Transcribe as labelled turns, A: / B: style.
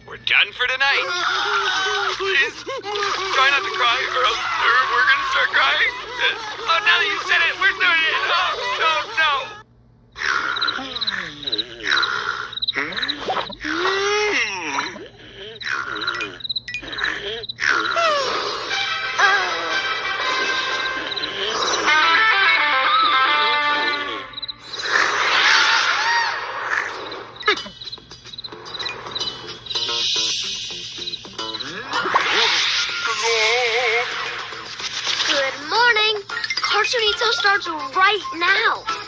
A: We're done for tonight. Please, try not to cry or else we're going to start crying. Oh, now that you said it, we're doing it. Oh, no.
B: Good morning. Cartoonito starts right now.